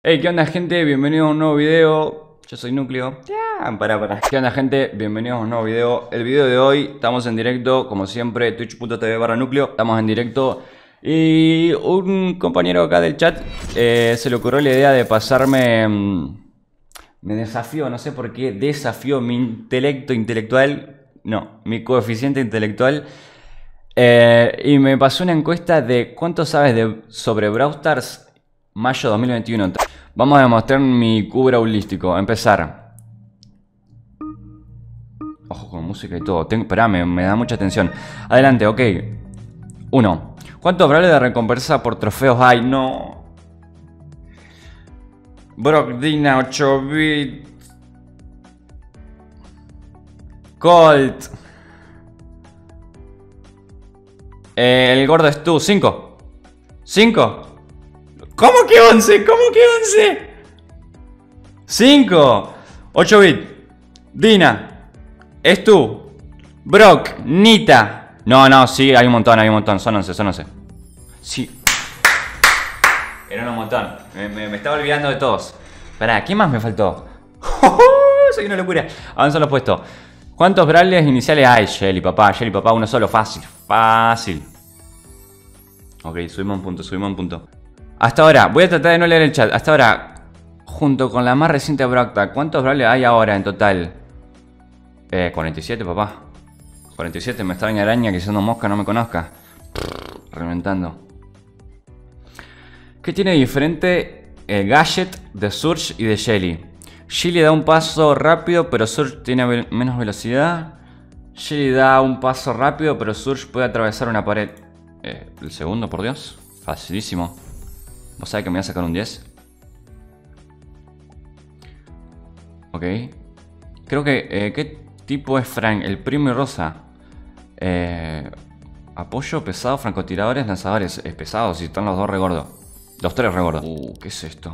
Hey, ¿qué onda, gente? Bienvenidos a un nuevo video. Yo soy Núcleo. Para. ¿Qué onda, gente? Bienvenidos a un nuevo video. El video de hoy, estamos en directo, como siempre, twitch.tv/núcleo. Estamos en directo. Y un compañero acá del chat se le ocurrió la idea de pasarme... me desafió, no sé por qué, desafió mi mi coeficiente intelectual. Y me pasó una encuesta de ¿cuánto sabes sobre Brawl Stars? Mayo 2021. Vamos a demostrar mi Q brawlístico. Empezar. Ojo con música y todo. Esperá, me da mucha atención. Adelante, ok. 1. ¿Cuántos brawlers de recompensa por trofeos hay? No. Brock, Dina, 8 bits. Colt. El gordo es tú. 5. 5. ¿Cómo que 11? ¿Cómo que 11? 5. 8 bits. Dina. Es tú. Brock. Nita. No, sí, hay un montón. Son 11. Sí. Eran un montón. Me estaba olvidando de todos. Pará, ¿quién más me faltó? Soy una locura. Avanzo los puestos. ¿Cuántos brawlers iniciales hay? Shelly, papá, uno solo. Fácil. Ok, subimos un punto. Hasta ahora, voy a tratar de no leer el chat. Hasta ahora, junto con la más reciente Brawl Stars, ¿cuántos brawlers hay ahora en total? 47, papá. 47, me extraña araña que siendo mosca no me conozca. Reventando. ¿Qué tiene de diferente el gadget de Surge y de Shelly? Shelly da un paso rápido, pero Surge tiene menos velocidad. Shelly da un paso rápido, pero Surge puede atravesar una pared. ¿El segundo, por Dios? Facilísimo. ¿Vos sabés que me voy a sacar un 10? Ok. Creo que... ¿qué tipo es Frank? El primo y Rosa. Apoyo, pesado, francotiradores, lanzadores. Es pesado, si están los dos regordos. Los tres regordos. ¿Qué es esto?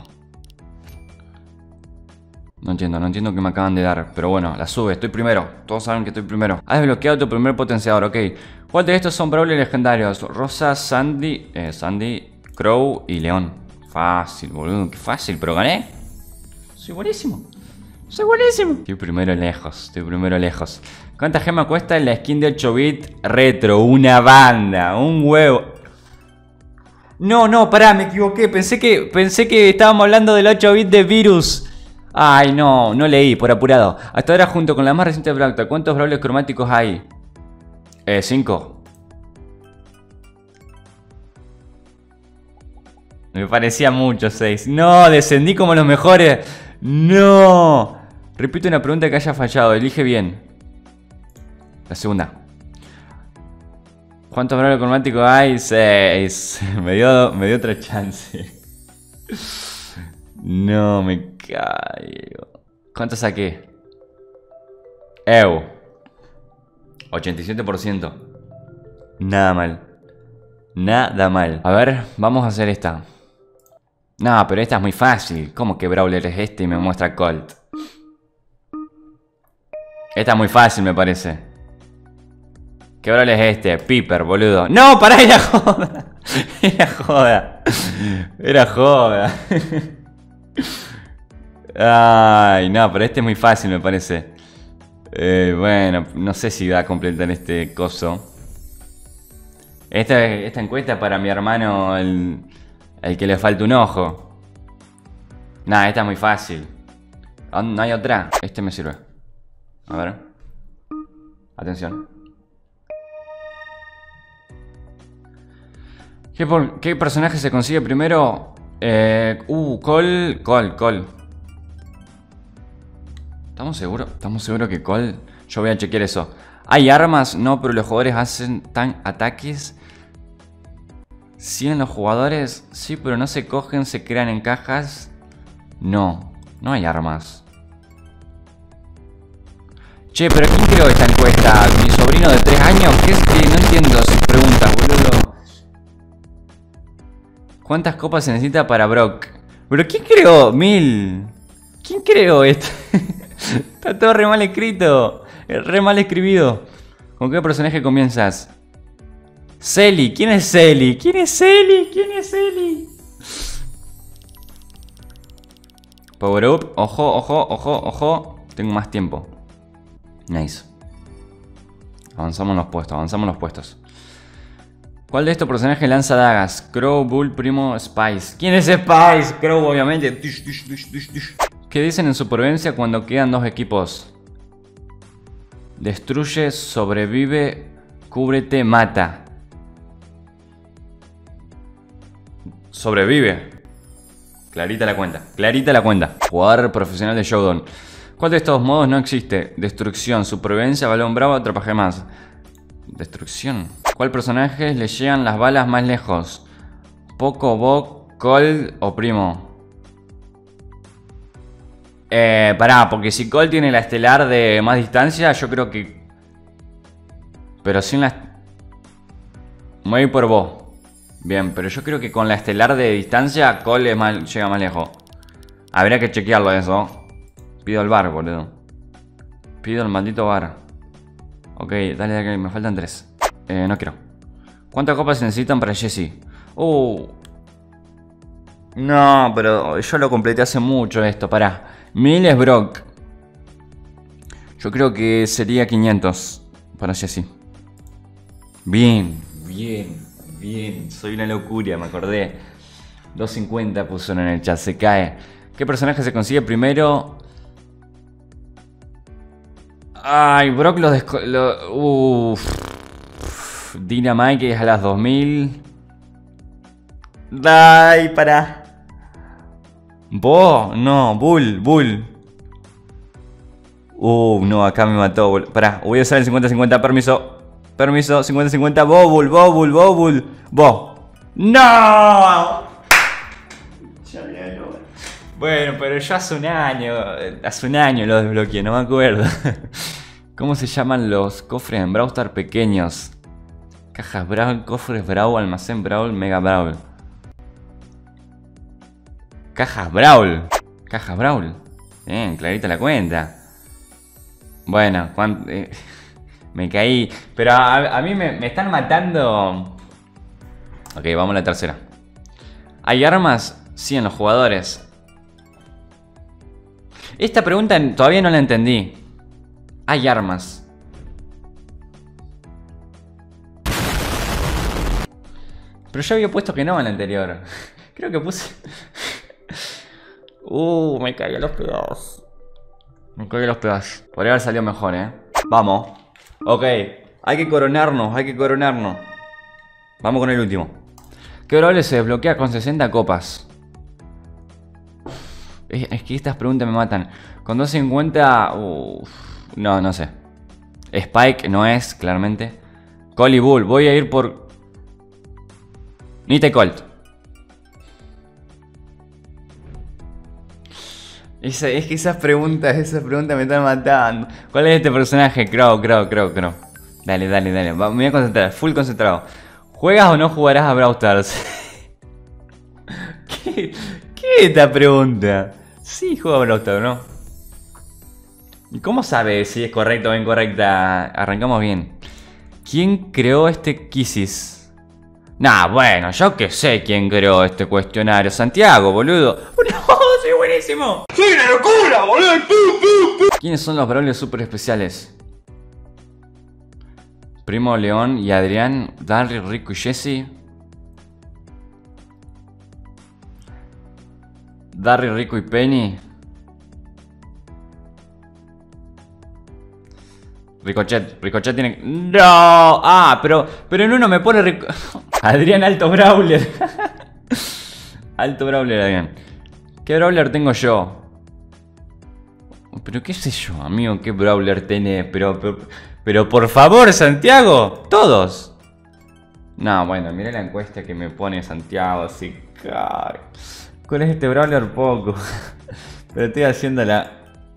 No entiendo qué me acaban de dar. Pero bueno, la sube, estoy primero. Todos saben que estoy primero. Has desbloqueado tu primer potenciador, ok. ¿Cuál de estos son brawlers legendarios? Rosa, Sandy, Crow y León. Fácil, boludo, qué fácil, pero gané. Soy buenísimo. Estoy primero lejos. ¿Cuánta gema cuesta la skin de 8 bit retro? Una banda, un huevo. No, pará, me equivoqué. Pensé que estábamos hablando del 8 bit de Virus. Ay, no leí, por apurado. Hasta ahora, junto con la más reciente Brawl Stars, ¿cuántos brawlers cromáticos hay? 5. Me parecía mucho 6. No, descendí como los mejores. No. Repito una pregunta que haya fallado. Elige bien. La segunda. ¿Cuántos brawlers cromáticos hay? 6. Me dio otra chance. No, me caigo. ¿Cuánto saqué? 87%. Nada mal. A ver, vamos a hacer esta. No, pero esta es muy fácil. ¿Cómo que brawler es este y me muestra Colt? Esta es muy fácil, me parece. ¿Qué brawler es este? Piper, boludo. ¡No, pará! Era joda. Ay, no, pero este es muy fácil, me parece. Bueno, no sé si va a completar este coso. Esta encuesta es para mi hermano, el que le falta un ojo. Nah, esta es muy fácil. ¿No hay otra? Este me sirve. A ver. Atención. ¿Qué personaje se consigue primero? Cole. ¿Estamos seguros que Cole? Yo voy a chequear eso. ¿Hay armas? No, pero los jugadores hacen ataques. ¿100 los jugadores? Sí, pero no se cogen, se crean en cajas. No hay armas. Che, pero ¿quién creó esta encuesta? ¿Mi sobrino de 3 años? ¿Qué es que no entiendo sus preguntas, boludo? ¿Cuántas copas se necesita para Brock? ¿Pero quién creó? 1000. ¿Quién creó esto? Está todo re mal escrito. Re mal escribido. ¿Con qué personaje comienzas? Selly. ¿Quién es Selly? Power up. Ojo, ojo, ojo, ojo. Tengo más tiempo. Nice. Avanzamos los puestos, avanzamos los puestos. ¿Cuál de estos personajes lanza dagas? Crow, Bull, Primo, Spice. ¿Quién es Spice? Crow, obviamente. ¿Qué dicen en supervivencia cuando quedan dos equipos? Destruye, sobrevive, cúbrete, mata. Sobrevive. Clarita la cuenta, clarita la cuenta. Jugador profesional de Showdown. ¿Cuál de estos modos no existe? Destrucción, supervivencia, balón bravo, atrapaje más. Destrucción. ¿Cuál personaje le llegan las balas más lejos? Poco, Bob, Cold o Primo. Pará, porque si Cold tiene la estelar de más distancia, yo creo que... Pero sin la... Me voy por Bob. Bien, pero yo creo que con la estelar de distancia, Cold llega más lejos. Habría que chequearlo eso. Pido el bar, boludo. Pido el maldito bar. Ok, dale, dale, me faltan 3. No quiero. ¿Cuántas copas se necesitan para Jesse? No, pero yo lo completé hace mucho esto, pará. 1000 es Brock. Yo creo que sería 500 para Jesse. Bien, bien, bien. Soy una locura, me acordé. 250 pusieron en el chat, se cae. ¿Qué personaje se consigue primero? Ay, Brock Dynamite, que es a las 2000. Ay, pará. No, Bull. No, acá me mató. Pará, voy a usar el 50-50, permiso. Permiso, 50-50, Bull. ¡No! Bueno, pero yo hace un año lo desbloqueé, no me acuerdo. ¿Cómo se llaman los cofres en Brawl Stars pequeños? Cajas Brawl, cofres Brawl, almacén Brawl, Mega Brawl. Cajas Brawl. Bien, clarita la cuenta. Bueno, me caí. Pero a mí me están matando. Ok, vamos a la tercera. ¿Hay armas? Sí, en los jugadores. Esta pregunta todavía no la entendí. Hay armas. Pero yo había puesto que no en la anterior. Creo que puse... me caí a los pedazos. Podría haber salido mejor, Vamos. Ok. Hay que coronarnos. Vamos con el último. ¿Qué brawler se desbloquea con 60 copas? Es que estas preguntas me matan. Con 250... No sé. Spike no es, claramente. Colt y Bull. Voy a ir por... Nita y Colt. Es que esas preguntas me están matando. ¿Cuál es este personaje? Crow. Dale. Me voy a concentrar, full concentrado. ¿Juegas o no jugarás a Brawl Stars? ¿Qué es esta pregunta? Sí, juego a Brawl Stars, ¿no? ¿Y cómo sabes si es correcta o incorrecta? Arrancamos bien. ¿Quién creó este Kisses? Nah, bueno, yo que sé quién creó este cuestionario. Santiago, boludo. ¡No! ¡Soy buenísimo! ¡Soy una locura, boludo! ¿Quiénes son los brawlers super especiales? Primo, León y Adrián. Darry, Rico y Jesse. Darry, Rico y Penny. Ricochet tiene... ¡No! Pero en uno me pone Adrián Alto Brawler. Alto Brawler, Adrián. ¿Qué Brawler tengo yo? Pero qué sé yo, amigo, qué Brawler tenés. Pero por favor, Santiago. Todos. No, bueno, mirá la encuesta que me pone Santiago. Así. ¿Cuál es este Brawler? Poco. Pero estoy haciendo la...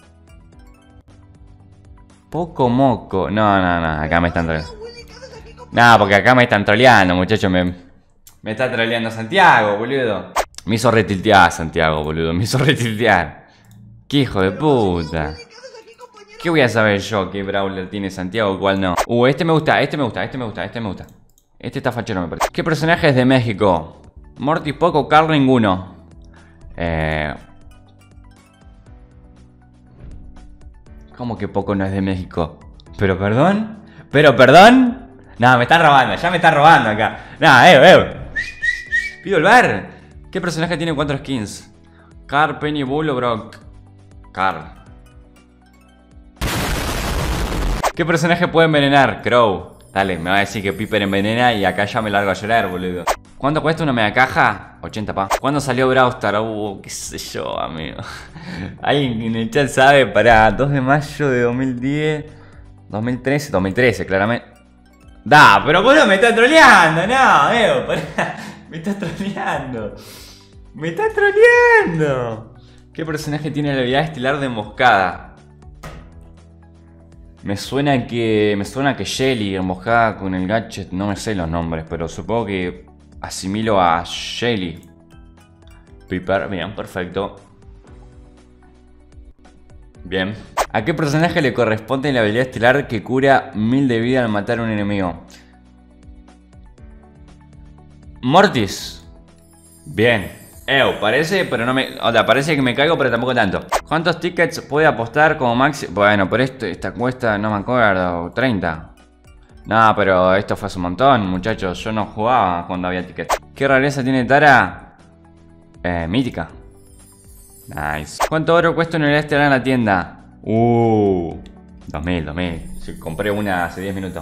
Poco moco. No, acá me están troleando. No, porque acá me están troleando, muchachos. Me está troleando Santiago, boludo. Me hizo retiltear Santiago, boludo. Qué hijo de puta. ¿Qué voy a saber yo qué Brawler tiene Santiago o cuál no? Este me gusta. Este está fachero, me parece. ¿Qué personaje es de México? Morty, poco, Carl, ninguno. ¿Cómo que Poco no es de México? ¿Pero perdón? ¿Pero perdón? No, me están robando, ya me están robando acá. No, pido el bar. ¿Qué personaje tiene 4 skins? Carl, Penny, Bull o Brock. Carl. ¿Qué personaje puede envenenar? Crow. Dale, me va a decir que Piper envenena y acá ya me largo a llorar, boludo. ¿Cuánto cuesta una mega caja? 80 pa. ¿Cuándo salió Brawl Stars? Qué sé yo, amigo. ¿Alguien en el chat sabe? Para 2 de mayo de 2010. 2013, claramente. Da, pero bueno, me está troleando, no, pará. Me está troleando. Me está troleando. ¿Qué personaje tiene la habilidad estelar de emboscada? Me suena que Shelly, emboscada con el gadget, no me sé los nombres, pero supongo que asimilo a Shelly. Piper, bien, perfecto. Bien. ¿A qué personaje le corresponde la habilidad estelar que cura 1000 de vida al matar a un enemigo? Mortis. Bien. Parece, pero no me... O sea, parece que me caigo, pero tampoco tanto. ¿Cuántos tickets puede apostar como máximo? Bueno, pero esta cuesta, no me acuerdo, 30. No, pero esto fue hace un montón, muchachos. Yo no jugaba cuando había tickets. ¿Qué rareza tiene Tara? Mítica. Nice. ¿Cuánto oro cuesta una unidad estelar en la tienda? 2000. Sí, compré una hace 10 minutos.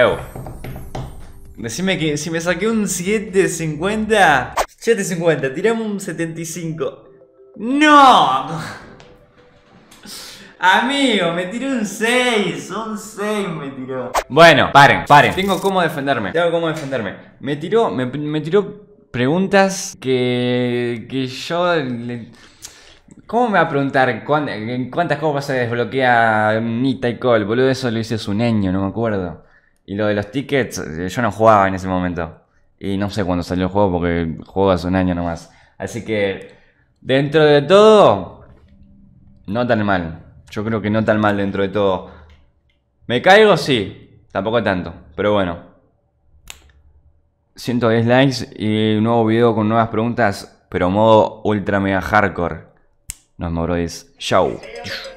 Decime que si me saqué un 750. 750, tiramos un 75. ¡No! Amigo, me tiró un 6. Un 6 me tiró. Bueno, paren. Tengo cómo defenderme. Me tiró preguntas que yo... ¿Cómo me va a preguntar en cuántas copas se desbloquea Nita y Cole? Boludo, eso lo hice hace un año, no me acuerdo. Y lo de los tickets, yo no jugaba en ese momento. Y no sé cuándo salió el juego porque juego hace un año nomás. Así que, dentro de todo, no tan mal. Yo creo que no tan mal dentro de todo. ¿Me caigo? Sí. Tampoco tanto, pero bueno. 110 likes y un nuevo video con nuevas preguntas, pero modo ultra mega hardcore. Nos vemos, brodis. Chau.